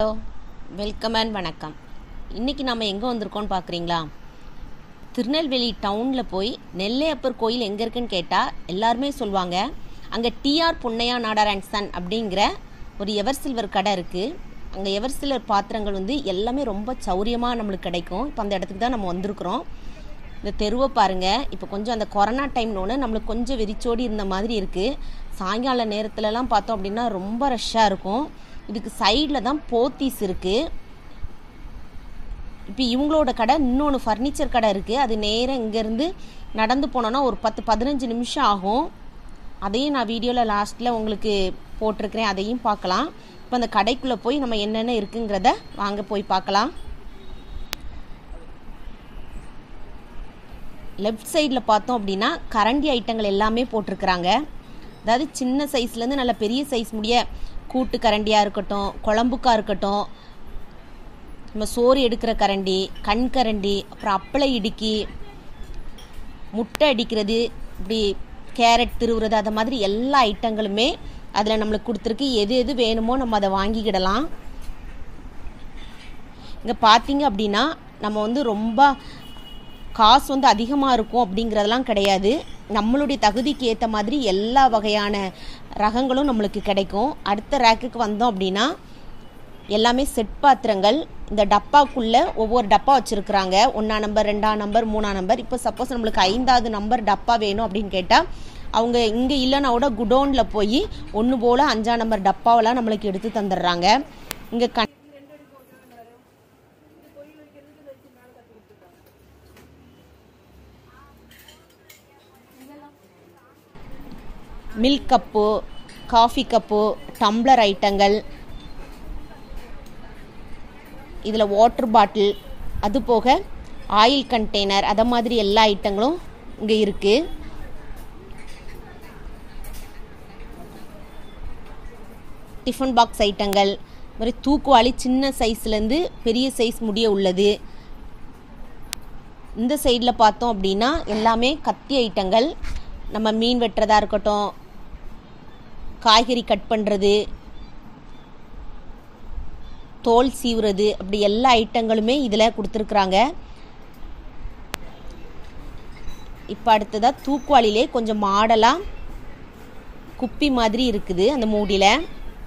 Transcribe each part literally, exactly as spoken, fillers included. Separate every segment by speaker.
Speaker 1: Hello, welcome and வணக்கம். இன்றைக்கி நம்ம எங்கே வந்திருக்கோன்னு பார்க்குறீங்களா? திருநெல்வேலி டவுனில் போய் நெல்லை அப்பர் கோயில் எங்கே இருக்குன்னு கேட்டால் எல்லாருமே சொல்லுவாங்க, அங்கே T R Ponnaiya Nadar and son அப்படிங்கிற ஒரு எவர் சில்வர் கடை இருக்குது. அங்கே எவர் சில்வர் பாத்திரங்கள் வந்து எல்லாமே ரொம்ப சௌரியமாக நம்மளுக்கு கிடைக்கும். இப்போ அந்த இடத்துக்கு தான் நம்ம வந்திருக்கிறோம். இந்த தெருவை பாருங்கள். இப்போ கொஞ்சம் அந்த கொரோனா டைம்னோன்னு நம்மளுக்கு கொஞ்சம் வெறிச்சோடி இருந்த மாதிரி இருக்குது. சாயங்கால நேரத்துலலாம் பார்த்தோம் அப்படின்னா ரொம்ப ரஷ்ஷாக இருக்கும். இதுக்கு சைடில் தான் போத்தீஸ் இருக்குது. இப்போ இவங்களோட கடை இன்னொன்று ஃபர்னிச்சர் கடை இருக்குது. அது நேராக இங்கேருந்து நடந்து போனோன்னா ஒரு பத்து பதினஞ்சு நிமிஷம் ஆகும். அதையும் நான் வீடியோவில் லாஸ்ட்டில் உங்களுக்கு போட்டிருக்கிறேன், அதையும் பார்க்கலாம். இப்போ அந்த கடைக்குள்ளே போய் நம்ம என்னென்ன இருக்குங்கிறத வாங்க போய் பார்க்கலாம். லெஃப்ட் சைடில் பார்த்தோம் அப்படின்னா கரண்டி ஐட்டங்கள் எல்லாமே போட்டிருக்கிறாங்க. அதாவது சின்ன சைஸ்லேருந்து நல்ல பெரிய சைஸ் முடிய கூட்டு கரண்டியாக இருக்கட்டும், குழம்புக்காக இருக்கட்டும், நம்ம சோறு எடுக்கிற கரண்டி, கண் கரண்டி, அப்புறம் அப்பளை இடுக்கி, முட்டை அடிக்கிறது, இப்படி கேரட் திருவுறது, அது மாதிரி எல்லா ஐட்டங்களுமே அதில் நம்மளுக்கு கொடுத்துருக்கு. எது எது வேணுமோ நம்ம அதை வாங்கிக்கிடலாம். இங்கே பார்த்தீங்க அப்படின்னா நம்ம வந்து ரொம்ப காசு வந்து அதிகமாக இருக்கும் அப்படிங்கிறதெல்லாம் கிடையாது. நம்மளுடைய தகுதிக்கு ஏற்ற மாதிரி எல்லா வகையான ரகங்களும் நம்மளுக்கு கிடைக்கும். அடுத்த ரேக்குக்கு வந்தோம் அப்படின்னா எல்லாமே செட் பாத்திரங்கள். இந்த டப்பாக்குள்ளே ஒவ்வொரு டப்பா வச்சுருக்குறாங்க. ஒன்றாம் நம்பர், ரெண்டாம் நம்பர், மூணாம் நம்பர். இப்போ சப்போஸ் நம்மளுக்கு ஐந்தாவது நம்பர் டப்பா வேணும் அப்படின்னு கேட்டால் அவங்க இங்கே இல்லைன்னா கூட குடோனில் போய் ஒன்று போல் அஞ்சாம் நம்பர் டப்பாவெல்லாம் நம்மளுக்கு எடுத்து தந்துடுறாங்க. இங்கே கண் milk cup, coffee cup, tumbler ஐட்டங்கள், இதில் வாட்டர் பாட்டில், அது போக ஆயில் கண்டெய்னர், அதை மாதிரி எல்லா ஐட்டங்களும் இங்கே இருக்குது. டிஃபன் பாக்ஸ் ஐட்டங்கள், மாதிரி தூக்குவாளி சின்ன சைஸ்லேருந்து பெரிய சைஸ் முடிய உள்ளது. இந்த சைடில் பார்த்தோம் அப்படின்னா எல்லாமே கத்தி ஐட்டங்கள். நம்ம மீன் வெட்டுறதா இருக்கட்டும், காய்கறி கட் பண்ணுறது, தோல் சீவுறது, அப்படி எல்லா ஐட்டங்களுமே இதில் கொடுத்துருக்குறாங்க. இப்போ அடுத்ததாக தூக்குவாளிலே கொஞ்சம் மாடலாக குப்பி மாதிரி இருக்குது. அந்த மூடியில்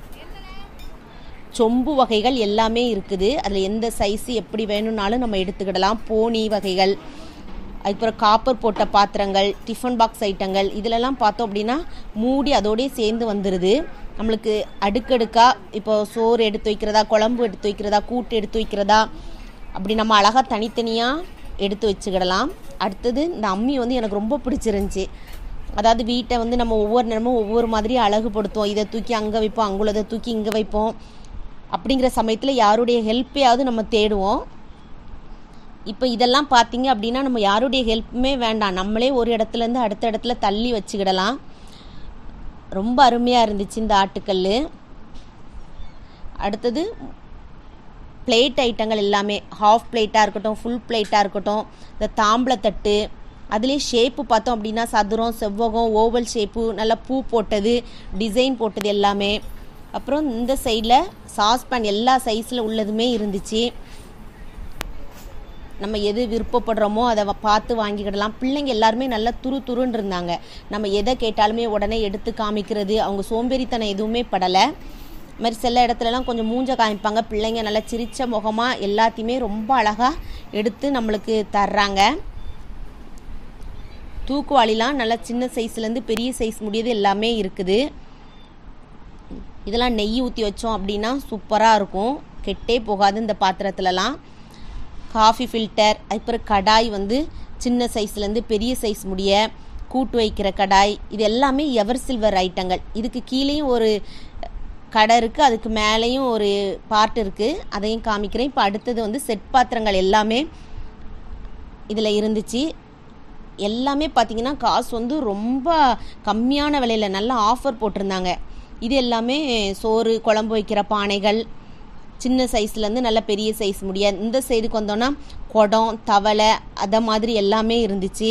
Speaker 1: சொம்பு வகைகள் எல்லாமே இருக்குது. அதில் எந்த சைஸு எப்படி வேணும்னாலும் நம்ம எடுத்துக்கிடலாம். போனி வகைகள், அதுக்கப்புறம் காப்பர் போட்ட பாத்திரங்கள், டிஃபன் பாக்ஸ் ஐட்டங்கள், இதிலெல்லாம் பார்த்தோம் அப்படின்னா மூடி அதோடய சேர்ந்து வந்துடுது. நம்மளுக்கு அடுக்கடுக்காக இப்போ சோறு எடுத்து வைக்கிறதா, குழம்பு எடுத்து வைக்கிறதா, கூட்டு எடுத்து வைக்கிறதா, அப்படி நம்ம அழகாக தனித்தனியாக எடுத்து வச்சுக்கிடலாம். அடுத்தது இந்த அம்மி வந்து எனக்கு ரொம்ப பிடிச்சிருந்துச்சி. அதாவது வீட்டை வந்து நம்ம ஒவ்வொரு நேரமும் ஒவ்வொரு மாதிரி அழகுபடுத்துவோம். இதை தூக்கி அங்கே வைப்போம், அங்குள்ளதை தூக்கி இங்கே வைப்போம். அப்படிங்கிற சமயத்தில் யாருடைய ஹெல்ப்பையாவது நம்ம தேடுவோம். இப்போ இதெல்லாம் பார்த்தீங்க அப்படின்னா நம்ம யாருடைய ஹெல்ப்புமே வேண்டாம், நம்மளே ஒரு இடத்துலேருந்து அடுத்த இடத்துல தள்ளி வச்சுக்கிடலாம். ரொம்ப அருமையாக இருந்துச்சு இந்த ஆட்டுக்கல். அடுத்தது பிளேட் ஐட்டங்கள் எல்லாமே, ஹாஃப் பிளேட்டாக இருக்கட்டும், ஃபுல் பிளேட்டாக இருக்கட்டும், இந்த தாம்பளத்தட்டு, அதுலேயே ஷேப்பு பார்த்தோம் அப்படின்னா சதுரம், செவ்வகம், ஓவல் ஷேப்பு, நல்லா பூ போட்டது, டிசைன் போட்டது எல்லாமே. அப்புறம் இந்த சைடில் சாஸ்பேன் எல்லா சைஸில் உள்ளதுமே இருந்துச்சு. நம்ம எது விருப்பப்படுறோமோ அதை பார்த்து வாங்கிக்கிடலாம். பிள்ளைங்க எல்லாருமே நல்லா துரு துருன்னு இருந்தாங்க. நம்ம எதை கேட்டாலுமே உடனே எடுத்து காமிக்கிறது, அவங்க சோம்பேறித்தனம் எதுவுமே படலை. இது மாதிரி சில இடத்துலலாம் கொஞ்சம் மூஞ்ச காமிப்பாங்க. பிள்ளைங்க நல்லா சிரித்த முகமாக எல்லாத்தையுமே ரொம்ப அழகாக எடுத்து நம்மளுக்கு தர்றாங்க. தூக்குவாளிலாம் நல்லா சின்ன சைஸ்லேருந்து பெரிய சைஸ் முடியது எல்லாமே இருக்குது. இதெல்லாம் நெய் ஊற்றி வச்சோம் அப்படின்னா சூப்பராக இருக்கும், கெட்டே போகாது இந்த பாத்திரத்துலலாம். காஃபி ஃபில்டர், அதுக்கப்புறம் கடாய் வந்து சின்ன சைஸ்லேருந்து பெரிய சைஸ் முடிய கூட்டு வைக்கிற கடாய், இது எல்லாமே எவர் சில்வர் ஐட்டங்கள். இதுக்கு கீழேயும் ஒரு கடை இருக்குது, அதுக்கு மேலேயும் ஒரு பார்ட் இருக்குது, அதையும் காமிக்கிறேன். இப்போ அடுத்தது வந்து செட் பாத்திரங்கள் எல்லாமே இதில் இருந்துச்சு. எல்லாமே பார்த்திங்கன்னா காசு வந்து ரொம்ப கம்மியான விலையில் நல்ல ஆஃபர் போட்டிருந்தாங்க. இது எல்லாமே சோறு குழம்பு வைக்கிற பானைகள், சின்ன சைஸ்லேருந்து நல்ல பெரிய சைஸ் முடிய. இந்த சைடுக்கு வந்தோன்னா குடம், தவளை, அதை மாதிரி எல்லாமே இருந்துச்சு.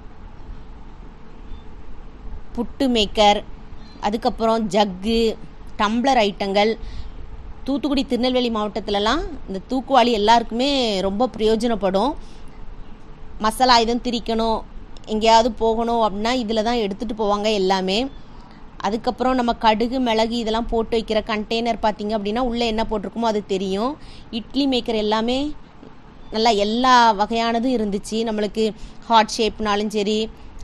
Speaker 1: புட்டு மேக்கர், அதுக்கப்புறம் ஜக்கு, டம்ளர் ஐட்டங்கள். தூத்துக்குடி திருநெல்வேலி மாவட்டத்திலலாம் இந்த தூக்குவாளி எல்லாருக்குமே ரொம்ப பிரயோஜனப்படும். மசாலா ஐட்டம் திரிக்கணும், எங்கேயாவது போகணும் அப்படின்னா இதில் தான் எடுத்துகிட்டு போவாங்க எல்லாமே. அதுக்கப்புறம் நம்ம கடுகு மிளகு இதெல்லாம் போட்டு வைக்கிற கண்டெய்னர் பார்த்திங்க அப்படின்னா உள்ளே என்ன போட்டிருக்குமோ அது தெரியும். இட்லி மேக்கர் எல்லாமே நல்லா எல்லா வகையானதும் இருந்துச்சு. நம்மளுக்கு ஹார்ட் ஷேப்னாலும் சரி.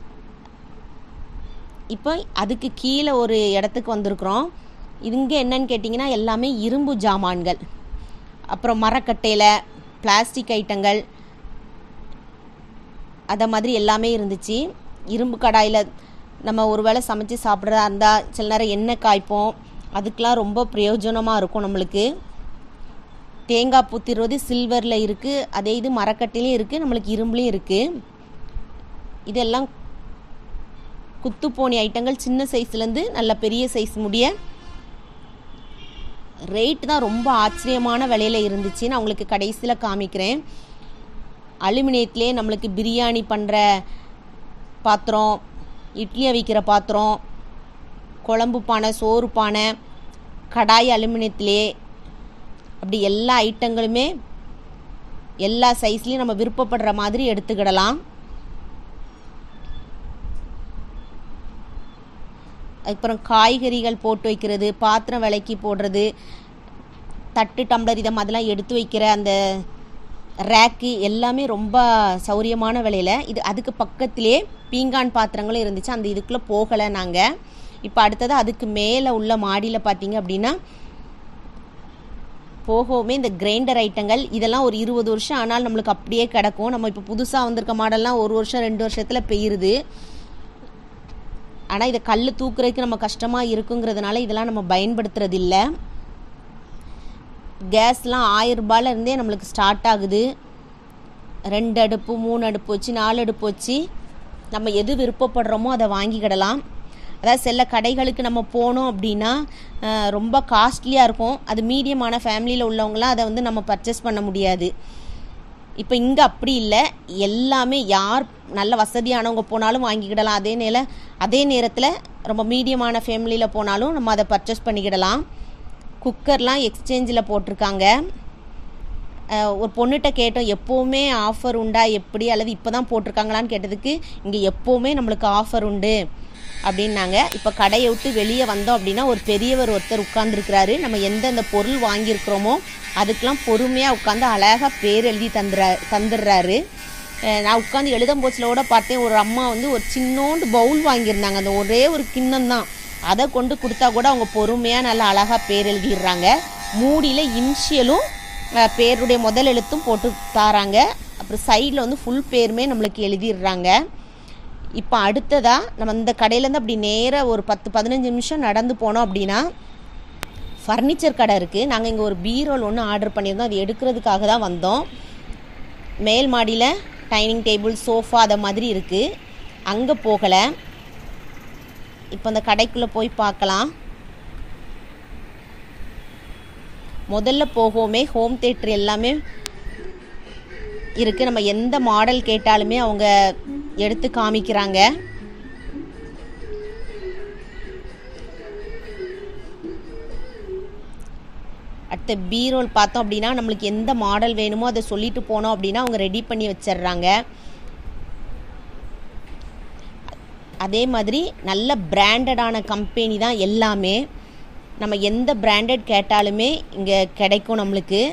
Speaker 1: இப்போ அதுக்கு கீழே ஒரு இடத்துக்கு வந்திருக்கிறோம். இங்கே என்னன்னு கேட்டிங்கன்னா எல்லாமே இரும்பு ஜாமான்கள், அப்புறம் மரக்கட்டையில் பிளாஸ்டிக் ஐட்டங்கள் அதை மாதிரி எல்லாமே இருந்துச்சு. இரும்பு கடாயில் நம்ம ஒரு வேளை சமைச்சு சாப்பிட்றதா இருந்தால் சில நேரம் எண்ணெய் காய்ப்போம், அதுக்கெலாம் ரொம்ப பிரயோஜனமாக இருக்கும் நம்மளுக்கு. தேங்காய் பூத்திடுவது சில்வரில் இருக்குது, அதே இது மரக்கட்டையிலையும் இருக்குது, நம்மளுக்கு இரும்புலையும் இருக்குது. இதெல்லாம் குத்துப்போனி ஐட்டங்கள் சின்ன சைஸ்லேருந்து நல்ல பெரிய சைஸ் முடிய. ரேட்டு தான் ரொம்ப ஆச்சரியமான விலையில் இருந்துச்சு. நான் உங்களுக்கு கடைசியில் காமிக்கிறேன். அலுமினியத்திலே நம்மளுக்கு பிரியாணி பண்ணுற பாத்திரம், இட்லி அவிக்கிற பாத்திரம், குழம்பு பானை, சோறு பானை, கடாய் அலுமினியத்திலே, அப்படி எல்லா ஐட்டங்களுமே எல்லா சைஸ்லேயும் நம்ம விருப்பப்படுற மாதிரி எடுத்துக்கிடலாம். அதுக்கப்புறம் காய்கறிகள் போட்டு வைக்கிறது, பாத்திரம் விலைக்கு போடுறது, தட்டு டம்ளர் இதை மாதிரிலாம் எடுத்து வைக்கிற அந்த ரேக்கு எல்லாமே ரொம்ப சௌரியமான விலையில். இது அதுக்கு பக்கத்திலே பீங்கான் பாத்திரங்களும் இருந்துச்சு. அந்த இதுக்குள்ளே போகலை நாங்கள். இப்போ அடுத்தது அதுக்கு மேலே உள்ள மாடியில் பார்த்தீங்க அப்படின்னா போகவுமே இந்த கிரைண்டர் ஐட்டங்கள் இதெல்லாம் ஒரு இருபது வருஷம் ஆனால் நம்மளுக்கு அப்படியே கிடக்கும். நம்ம இப்போ புதுசாக வந்திருக்க மாடல்லாம் ஒரு வருஷம் ரெண்டு வருஷத்தில் பெய்யுது. ஆனால் இதை கல் தூக்குறதுக்கு நம்ம கஷ்டமாக இருக்குங்கிறதுனால இதெல்லாம் நம்ம பயன்படுத்துறது இல்லை. கேஸ்லாம் ஆயிரம் ரூபாயிலேருந்தே நம்மளுக்கு ஸ்டார்ட் ஆகுது. ரெண்டு அடுப்பு, மூணு அடுப்பு வச்சு, நாலு அடுப்பு வச்சு நம்ம எது விருப்பப்படுறோமோ அதை வாங்கிக்கிடலாம். அதாவது சில கடைகளுக்கு நம்ம போனோம் அப்படின்னா ரொம்ப காஸ்ட்லியாக இருக்கும். அது மீடியமான ஃபேமிலியில் உள்ளவங்களாம் அதை வந்து நம்ம பர்ச்சேஸ் பண்ண முடியாது. இப்போ இங்கே அப்படி இல்லை, எல்லாமே யார் நல்ல வசதியானவங்க போனாலும் வாங்கிக்கிடலாம். அதே நேர அதே நேரத்தில் ரொம்ப மீடியமான ஃபேமிலியில் போனாலும் நம்ம அதை பர்ச்சேஸ் பண்ணிக்கிடலாம். குக்கர்லாம் எக்ஸ்சேஞ்சில் போட்டிருக்காங்க. ஒரு பொண்ணுகிட்ட கேட்டோம், எப்போவுமே ஆஃபர் உண்டா எப்படி, அல்லது இப்போ தான் போட்டிருக்காங்களான்னு கேட்டதுக்கு இங்கே எப்போவுமே நம்மளுக்கு ஆஃபர் உண்டு அப்படின்னாங்க. இப்போ கடையை விட்டு வெளியே வந்தோம் அப்படின்னா ஒரு பெரியவர் ஒருத்தர் உட்கார்ந்துருக்கிறாரு. நம்ம எந்தெந்த பொருள் வாங்கியிருக்கிறோமோ அதுக்கெலாம் பொறுமையாக உட்காந்து அழகாக பேர் எழுதி தந்துடுறா தந்துடுறாரு. நான் உட்காந்து எழுதும் போச்சில் கூட பார்த்தேன், ஒரு அம்மா வந்து ஒரு சின்னோண்டு பவுல் வாங்கியிருந்தாங்க. அந்த ஒரே ஒரு கிண்ணம் தான், அதை கொண்டு கொடுத்தா கூட அவங்க பொறுமையாக நல்லா அழகாக பேர் எழுதிடுறாங்க. மூடியில் இனிஷியலும் பேருடைய முதல் எழுத்தும் போட்டு தாராங்க. அப்புறம் சைடில் வந்து ஃபுல் பேருமே நம்மளுக்கு எழுதிடுறாங்க. இப்போ அடுத்ததாக நம்ம இந்த கடையிலேருந்து அப்படி நேராக ஒரு பத்து பதினஞ்சு நிமிஷம் நடந்து போனோம் அப்படின்னா ஃபர்னிச்சர் கடை இருக்குது. நாங்கள் இங்கே ஒரு பீரோல் ஒன்று ஆர்டர் பண்ணியிருந்தோம், அது எடுக்கிறதுக்காக தான் வந்தோம். மேல் மாடியில் டைனிங் டேபிள், சோஃபா அதை மாதிரி இருக்குது. அங்கே போகலை. இப்போ அந்த கடைக்குள்ளே போய் பார்க்கலாம். முதல்ல போகவுமே ஹோம் தியேட்டர் எல்லாமே இருக்குது. நம்ம எந்த மாடல் கேட்டாலுமே அவங்க எடுத்து காமிக்கிறாங்க. அடுத்த பீரோல் பார்த்தோம் அப்படின்னா நம்மளுக்கு எந்த மாடல் வேணுமோ அதை சொல்லிட்டு போனோம் அப்படின்னா அவங்க ரெடி பண்ணி வச்சிடுறாங்க. அதே மாதிரி நல்ல பிராண்டடான கம்பெனி தான் எல்லாமே. நம்ம எந்த பிராண்டட் கேட்டாலுமே இங்கே கிடைக்கும் நம்மளுக்கு.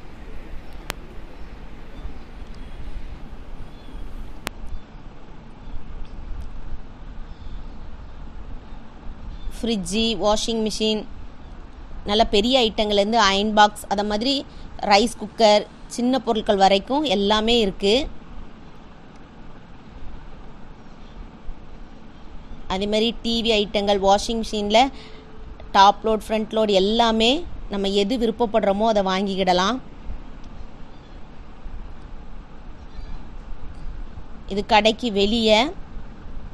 Speaker 1: ஃப்ரிட்ஜு, வாஷிங் மிஷின், நல்ல பெரிய ஐட்டங்கள்லேருந்து அயன் பாக்ஸ், அதை மாதிரி ரைஸ் குக்கர், சின்ன பொருட்கள் வரைக்கும் எல்லாமே இருக்குது. அதே மாதிரி டிவி ஐட்டங்கள், வாஷிங் மிஷினில் டாப் லோட், ஃப்ரண்ட் லோட் எல்லாமே நம்ம எது விருப்பப்படுறோமோ அதை வாங்கிக்கிடலாம். இது கடைக்கு வெளியே.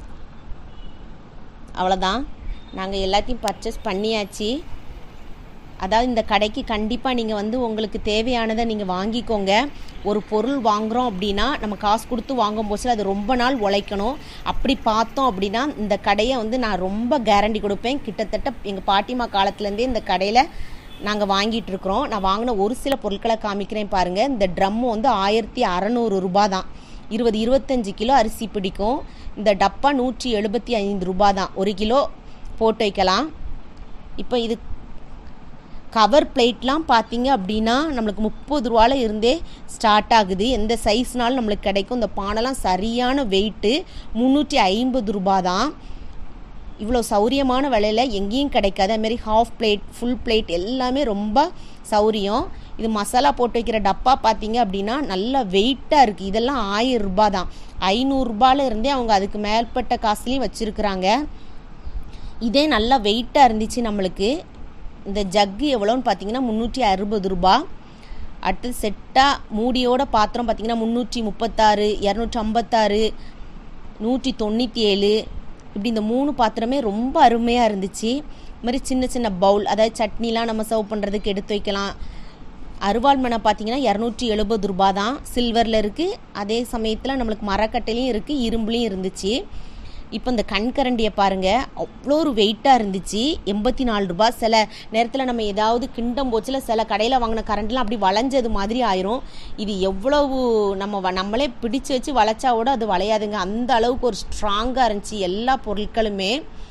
Speaker 1: அவ்வளோதான், நாங்கள் எல்லாத்தையும் பர்ச்சேஸ் பண்ணியாச்சு. அதாவது இந்த கடைக்கு கண்டிப்பாக நீங்கள் வந்து உங்களுக்கு தேவையானதை நீங்கள் வாங்கிக்கோங்க. ஒரு பொருள் வாங்குகிறோம் அப்படின்னா நம்ம காசு கொடுத்து வாங்கும் போது அது ரொம்ப நாள் உழைக்கணும். அப்படி பார்த்தோம் அப்படின்னா இந்த கடையை வந்து நான் ரொம்ப கேரண்டி கொடுப்பேன். கிட்டத்தட்ட எங்கள் பாட்டிமா காலத்துலேருந்தே இந்த கடையில் நாங்கள் வாங்கிட்டு இருக்கிறோம். நான் வாங்கின ஒரு சில பொருட்களை காமிக்கிறேன் பாருங்கள். இந்த ட்ரம்மு வந்து ஆயிரத்தி அறநூறு ரூபா தான். இருபது இருபத்தஞ்சி கிலோ அரிசி பிடிக்கும். இந்த டப்பா நூற்றி எழுபத்தி ஐந்து ரூபா தான். ஒரு கிலோ போட்டு வைக்கலாம். இப்போ இது கவர் பிளேட்லாம் பார்த்தீங்க அப்படின்னா நம்மளுக்கு முப்பது ரூபாயில் இருந்தே ஸ்டார்ட் ஆகுது. எந்த சைஸ்னாலும் நம்மளுக்கு கிடைக்கும். இந்த பானைலாம் சரியான வெயிட்டு முந்நூற்றி ஐம்பது ரூபா தான். இவ்வளோ சௌரியமான விலையில் எங்கேயும் கிடைக்காது. அதுமாரி ஹாஃப் பிளேட் ஃபுல் பிளேட் எல்லாமே ரொம்ப சௌரியம். இது மசாலா போட்டு வைக்கிற டப்பா பார்த்தீங்க அப்படின்னா நல்லா வெயிட்டாக இருக்குது. இதெல்லாம் ஆயிரம் ரூபா தான். ஐநூறுரூபால இருந்தே அவங்க அதுக்கு மேற்பட்ட காசுலேயும் வச்சுருக்குறாங்க. இதே நல்லா வெயிட்டாக இருந்துச்சு நம்மளுக்கு. இந்த ஜக்கு எவ்வளோன்னு பார்த்தீங்கன்னா முந்நூற்றி அறுபது ரூபா. அடுத்தது செட்டாக மூடியோட பாத்திரம் பார்த்தீங்கன்னா முந்நூற்றி முப்பத்தாறு, இரநூற்றி ஐம்பத்தாறு, நூற்றி தொண்ணூற்றி ஏழு இப்படி இந்த மூணு பாத்திரமே ரொம்ப அருமையாக இருந்துச்சு. இது மாதிரி சின்ன சின்ன பவுல், அதாவது சட்னிலாம் நம்ம சர்வ் பண்ணுறதுக்கு எடுத்து வைக்கலாம். அருவாள் மனை பார்த்தீங்கன்னா இரநூற்றி எழுபது ரூபா தான். சில்வரில் இருக்குது. அதே சமயத்தில் நம்மளுக்கு மரக்கட்டையிலையும் இருக்குது, இரும்புலையும் இருந்துச்சு. இப்போ இந்த கண்கரண்டியை பாருங்கள், அவ்வளோ ஒரு வெயிட்டாக இருந்துச்சு. எண்பத்தி நாலு ரூபா. சில நேரத்தில் நம்ம ஏதாவது கிண்டம் போச்சுல சில கடையில் வாங்கின கரண்ட்லாம் அப்படி வளைஞ்சது மாதிரி ஆயிரும். இது எவ்வளவு நம்ம நம்மளே பிடிச்சு வச்சு வளைச்சாவோட அது வளையாதுங்க. அந்த அளவுக்கு ஒரு ஸ்ட்ராங்காக இருந்துச்சு எல்லா பொருட்களுமே.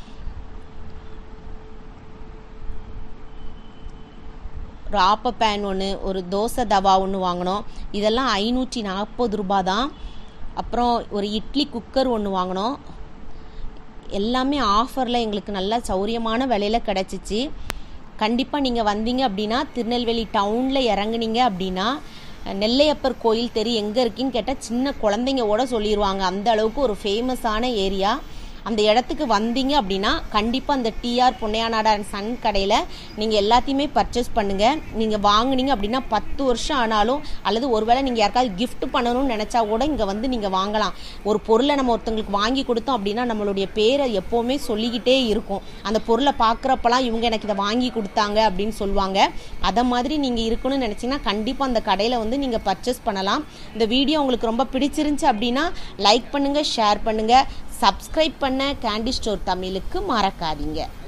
Speaker 1: ஒரு ஆப்ப பேன் ஒன்று, ஒரு தோசை தவா ஒன்று வாங்கினோம். இதெல்லாம் ஐநூற்றி நாற்பது ரூபா தான். அப்புறம் ஒரு இட்லி குக்கர் ஒன்று வாங்கினோம். எல்லாமே ஆஃபரில் எங்களுக்கு நல்ல சௌரியமான விலையில் கிடச்சிச்சு. கண்டிப்பாக நீங்கள் வந்தீங்க அப்படின்னா திருநெல்வேலி டவுனில் இறங்குனீங்க அப்படின்னா நெல்லையப்பர் கோயில் தெரு எங்கே இருக்குன்னு கேட்டால் சின்ன குழந்தைங்களோட சொல்லிடுவாங்க. அந்த அளவுக்கு ஒரு ஃபேமஸான ஏரியா. அந்த இடத்துக்கு வந்தீங்க அப்படின்னா கண்டிப்பாக அந்த டிஆர் பொன்னையானாடார் சன் கடையில் நீங்கள் எல்லாத்தையுமே பர்ச்சேஸ் பண்ணுங்கள். நீங்கள் வாங்குனீங்க அப்படின்னா பத்து வருஷம் ஆனாலும், அல்லது ஒருவேளை நீங்கள் யாருக்காவது கிஃப்ட் பண்ணணும்னு நினச்சா கூட இங்கே வந்து நீங்கள் வாங்கலாம். ஒரு பொருளை நம்ம ஒருத்தங்களுக்கு வாங்கி கொடுத்தோம் அப்படின்னா நம்மளுடைய பேரை எப்போவுமே சொல்லிக்கிட்டே இருக்கும். அந்த பொருளை பார்க்குறப்பெல்லாம் இவங்க எனக்கு இதை வாங்கி கொடுத்தாங்க அப்படின்னு சொல்லுவாங்க. அதை மாதிரி நீங்கள் இருக்கணும்னு நினச்சிங்கன்னா கண்டிப்பாக அந்த கடையில் வந்து நீங்கள் பர்ச்சேஸ் பண்ணலாம். இந்த வீடியோ உங்களுக்கு ரொம்ப பிடிச்சிருந்துச்சு அப்படின்னா லைக் பண்ணுங்கள், ஷேர் பண்ணுங்கள், சப்ஸ்கிரைப் பண்ண கேண்டி ஸ்டோர் தமிழுக்கு மறக்காதீங்க.